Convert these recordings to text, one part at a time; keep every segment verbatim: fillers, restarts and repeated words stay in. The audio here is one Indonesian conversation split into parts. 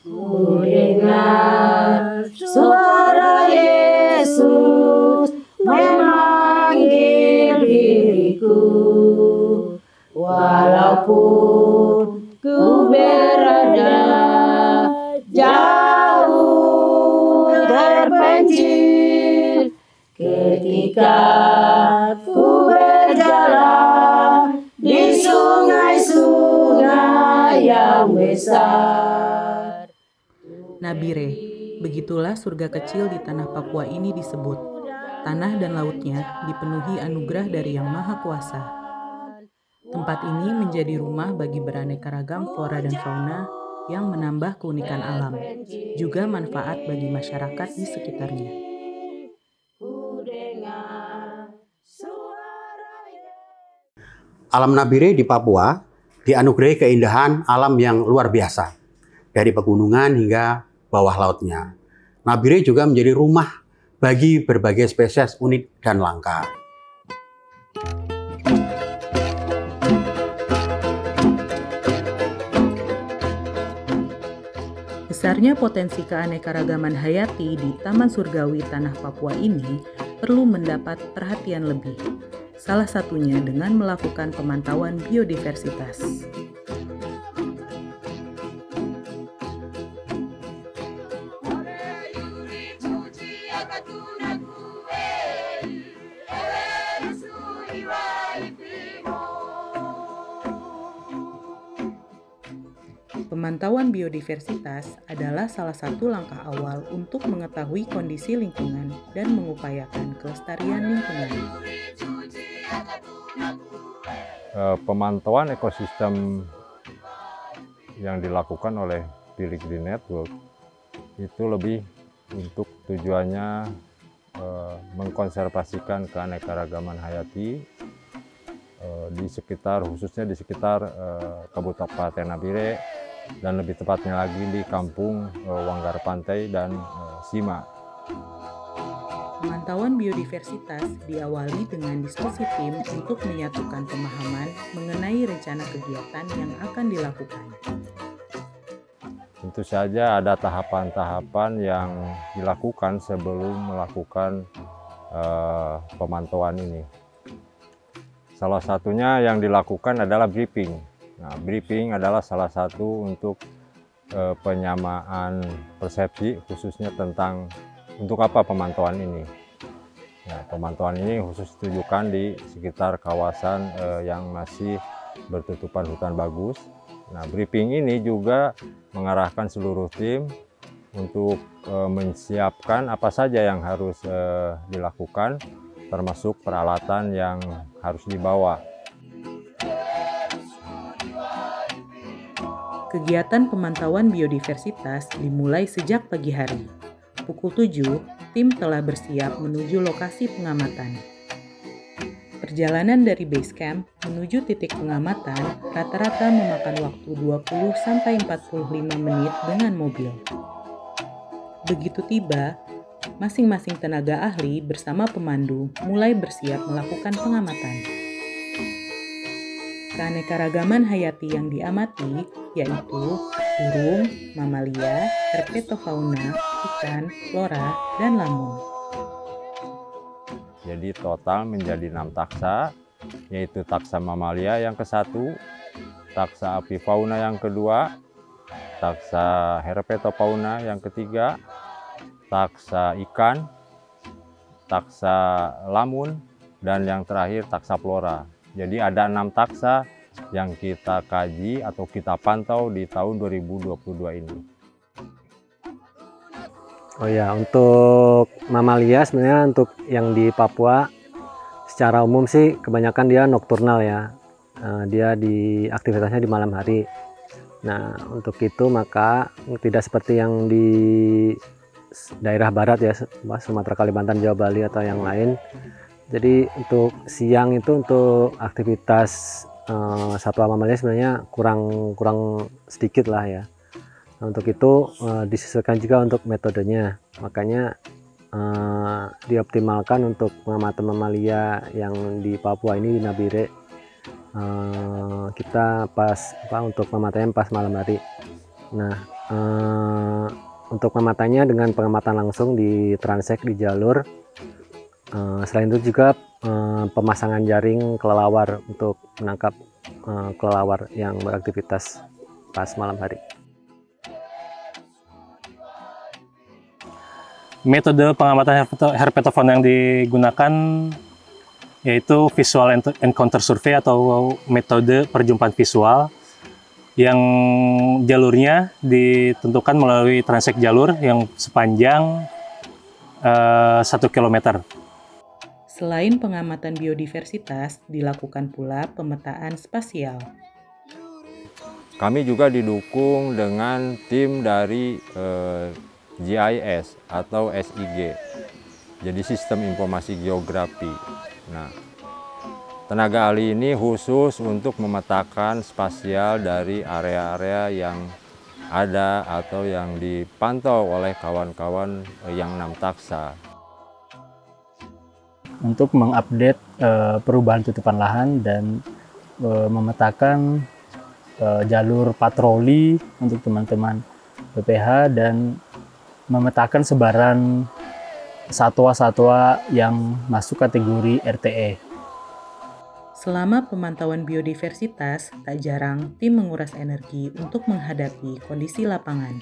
Ku dengar suara Yesus memanggil diriku, walaupun ku berada jauh terpencil, ketika ku berjalan di sungai-sungai yang besar. Nabire, begitulah surga kecil di tanah Papua ini disebut. Tanah dan lautnya dipenuhi anugerah dari Yang Maha Kuasa. Tempat ini menjadi rumah bagi beraneka ragam flora dan fauna yang menambah keunikan alam, juga manfaat bagi masyarakat di sekitarnya. Alam Nabire di Papua dianugerahi keindahan alam yang luar biasa, dari pegunungan hingga bawah lautnya. Nabire juga menjadi rumah bagi berbagai spesies unik dan langka. Besarnya potensi keanekaragaman hayati di Taman Surgawi Tanah Papua ini perlu mendapat perhatian lebih. Salah satunya dengan melakukan pemantauan biodiversitas. Pemantauan biodiversitas adalah salah satu langkah awal untuk mengetahui kondisi lingkungan dan mengupayakan kelestarian lingkungan. Pemantauan ekosistem yang dilakukan oleh Philips Green Network itu lebih untuk tujuannya eh, mengkonservasikan keanekaragaman hayati eh, di sekitar, khususnya di sekitar eh, Kabupaten Nabire, dan lebih tepatnya lagi di kampung eh, Wanggar Pantai dan eh, Sima. Pemantauan biodiversitas diawali dengan diskusi tim untuk menyatukan pemahaman mengenai rencana kegiatan yang akan dilakukan. Tentu saja ada tahapan-tahapan yang dilakukan sebelum melakukan uh, pemantauan ini. Salah satunya yang dilakukan adalah briefing. Nah, briefing adalah salah satu untuk uh, penyamaan persepsi, khususnya tentang untuk apa pemantauan ini. Nah, pemantauan ini khusus ditujukan di sekitar kawasan uh, yang masih bertutupan hutan bagus. Nah, briefing ini juga mengarahkan seluruh tim untuk uh, menyiapkan apa saja yang harus uh, dilakukan, termasuk peralatan yang harus dibawa. Kegiatan pemantauan biodiversitas dimulai sejak pagi hari. Pukul tujuh, tim telah bersiap menuju lokasi pengamatan. Perjalanan dari base camp menuju titik pengamatan rata-rata memakan waktu dua puluh sampai empat puluh lima menit dengan mobil. Begitu tiba, masing-masing tenaga ahli bersama pemandu mulai bersiap melakukan pengamatan. Keanekaragaman hayati yang diamati yaitu burung, mamalia, herpetofauna, ikan, flora, dan lamun. Jadi total menjadi enam taksa, yaitu taksa mamalia yang ke satu, taksa apifauna yang kedua, taksa herpetofauna yang ketiga, taksa ikan, taksa lamun, dan yang terakhir taksa flora. Jadi ada enam taksa yang kita kaji atau kita pantau di tahun dua ribu dua puluh dua ini. Oh ya, untuk mamalia sebenarnya untuk yang di Papua secara umum sih kebanyakan dia nokturnal ya. Uh, dia di aktivitasnya di malam hari. Nah, untuk itu maka tidak seperti yang di daerah barat ya, Sumatera, Kalimantan, Jawa, Bali atau yang lain. Jadi untuk siang itu untuk aktivitas uh, satwa mamalia sebenarnya kurang kurang sedikit lah ya. Nah, untuk itu uh, disesuaikan juga untuk metodenya, makanya uh, dioptimalkan untuk pengamatan mamalia yang di Papua ini di Nabire. Uh, kita pas apa untuk pemantauan pas malam hari. Nah, uh, untuk pengamatannya dengan pengamatan langsung di transek di jalur. Uh, selain itu juga uh, pemasangan jaring kelelawar untuk menangkap uh, kelelawar yang beraktivitas pas malam hari. Metode pengamatan herpetofon yang digunakan yaitu visual encounter survey atau metode perjumpaan visual yang jalurnya ditentukan melalui transek jalur yang sepanjang uh, satu kilometer. Selain pengamatan biodiversitas, dilakukan pula pemetaan spasial. Kami juga didukung dengan tim dari uh, G I S atau S I G, jadi Sistem Informasi Geografi. Nah, tenaga ahli ini khusus untuk memetakan spasial dari area-area yang ada atau yang dipantau oleh kawan-kawan yang Namtaksa. Untuk mengupdate uh, perubahan tutupan lahan dan uh, memetakan uh, jalur patroli untuk teman-teman B P H dan memetakan sebaran satwa-satwa yang masuk kategori R T E. Selama pemantauan biodiversitas, tak jarang tim menguras energi untuk menghadapi kondisi lapangan.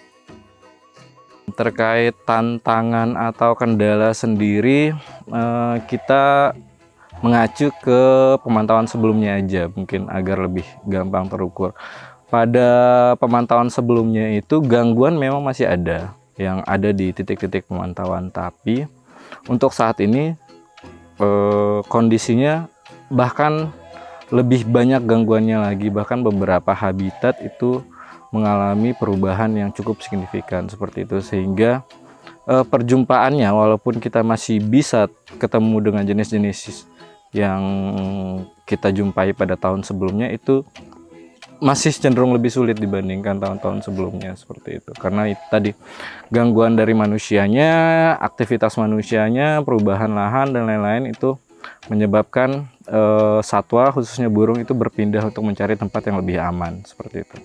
Terkait tantangan atau kendala sendiri, kita mengacu ke pemantauan sebelumnya aja, mungkin agar lebih gampang terukur. Pada pemantauan sebelumnya itu gangguan memang masih ada yang ada di titik-titik pemantauan, tapi untuk saat ini eh, kondisinya bahkan lebih banyak gangguannya lagi, bahkan beberapa habitat itu mengalami perubahan yang cukup signifikan seperti itu, sehingga eh, perjumpaannya walaupun kita masih bisa ketemu dengan jenis-jenis yang kita jumpai pada tahun sebelumnya, itu masih cenderung lebih sulit dibandingkan tahun-tahun sebelumnya seperti itu, karena itu tadi gangguan dari manusianya, aktivitas manusianya, perubahan lahan dan lain-lain itu menyebabkan eh, satwa khususnya burung itu berpindah untuk mencari tempat yang lebih aman seperti itu.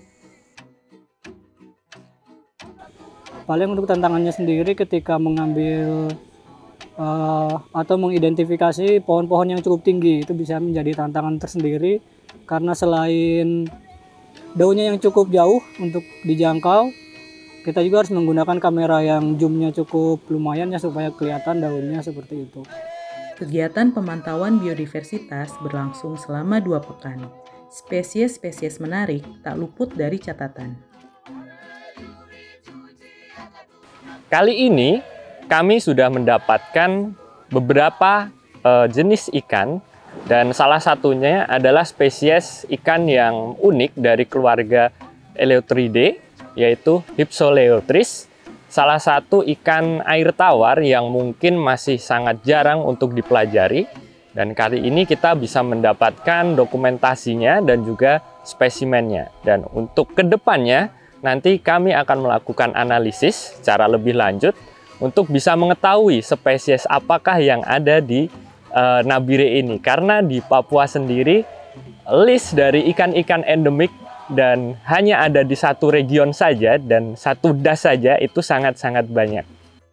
Paling untuk tantangannya sendiri ketika mengambil uh, atau mengidentifikasi pohon-pohon yang cukup tinggi, itu bisa menjadi tantangan tersendiri karena selain daunnya yang cukup jauh untuk dijangkau, kita juga harus menggunakan kamera yang zoomnya cukup lumayan ya supaya kelihatan daunnya seperti itu. Kegiatan pemantauan biodiversitas berlangsung selama dua pekan. Spesies-spesies menarik tak luput dari catatan. Kali ini kami sudah mendapatkan beberapa uh, jenis ikan, dan salah satunya adalah spesies ikan yang unik dari keluarga Eleotridae, yaitu Hypsoleotris, salah satu ikan air tawar yang mungkin masih sangat jarang untuk dipelajari. Dan kali ini kita bisa mendapatkan dokumentasinya dan juga spesimennya. Dan untuk kedepannya, nanti kami akan melakukan analisis secara lebih lanjut untuk bisa mengetahui spesies apakah yang ada di uh, Nabire ini. Karena di Papua sendiri, list dari ikan-ikan endemik dan hanya ada di satu region saja dan satu das saja itu sangat-sangat banyak.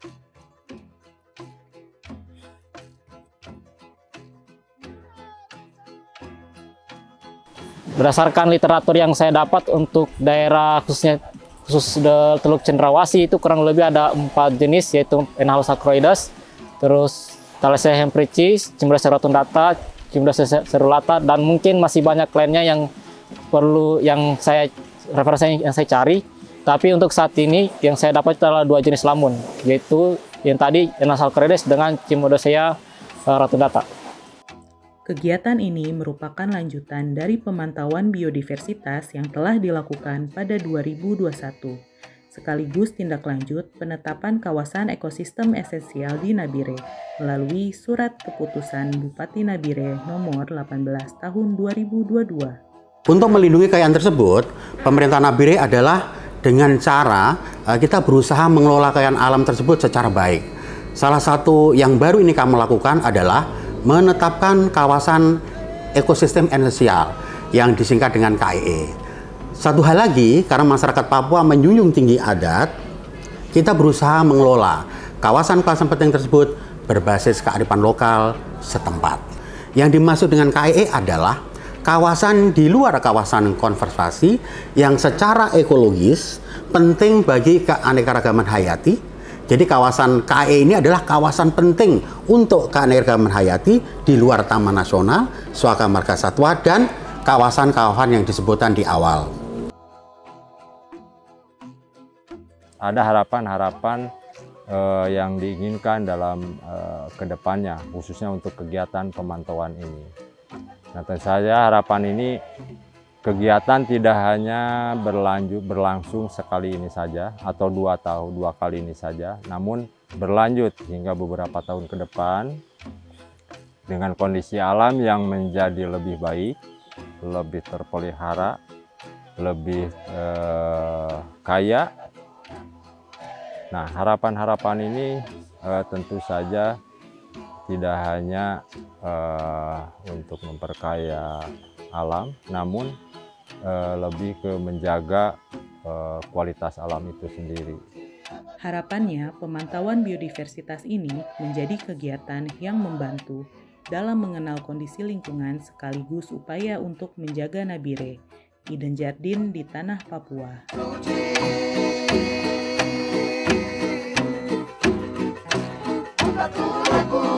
Berdasarkan literatur yang saya dapat untuk daerah khususnya khusus Teluk Cendrawasih itu kurang lebih ada empat jenis, yaitu Enhalus acroides, terus Thalassea hempricis, Cimbracea rotundata, Cimbracea cerulata, dan mungkin masih banyak lainnya yang perlu yang saya referensi yang saya cari. Tapi untuk saat ini yang saya dapat adalah dua jenis lamun, yaitu yang tadi Enhalus acroides dengan Cimbracea rotundata. Kegiatan ini merupakan lanjutan dari pemantauan biodiversitas yang telah dilakukan pada dua ribu dua puluh satu, sekaligus tindak lanjut penetapan kawasan ekosistem esensial di Nabire melalui Surat Keputusan Bupati Nabire nomor delapan belas tahun dua ribu dua puluh dua. Untuk melindungi kekayaan tersebut, pemerintah Nabire adalah dengan cara uh, kita berusaha mengelola kekayaan alam tersebut secara baik. Salah satu yang baru ini kami lakukan adalah menetapkan kawasan ekosistem esensial yang disingkat dengan K E E. Satu hal lagi, karena masyarakat Papua menjunjung tinggi adat, kita berusaha mengelola kawasan-kawasan penting tersebut berbasis kearifan lokal setempat. Yang dimaksud dengan K E E adalah kawasan di luar kawasan konservasi yang secara ekologis penting bagi keanekaragaman hayati. Jadi kawasan K E E ini adalah kawasan penting untuk keanekaragaman hayati di luar Taman Nasional, Suaka Marga Satwa, dan kawasan-kawasan yang disebutkan di awal. Ada harapan-harapan eh, yang diinginkan dalam eh, kedepannya, khususnya untuk kegiatan pemantauan ini. Nah, tentu saja harapan ini kegiatan tidak hanya berlanjut berlangsung sekali ini saja atau dua tahun dua kali ini saja, namun berlanjut hingga beberapa tahun ke depan dengan kondisi alam yang menjadi lebih baik, lebih terpelihara, lebih eh, kaya. Nah, harapan-harapan ini eh, tentu saja tidak hanya eh, untuk memperkaya alam, namun eh, lebih ke menjaga eh, kualitas alam itu sendiri. Harapannya, pemantauan biodiversitas ini menjadi kegiatan yang membantu dalam mengenal kondisi lingkungan sekaligus upaya untuk menjaga Nabire, Eden Jardin di tanah Papua. Aku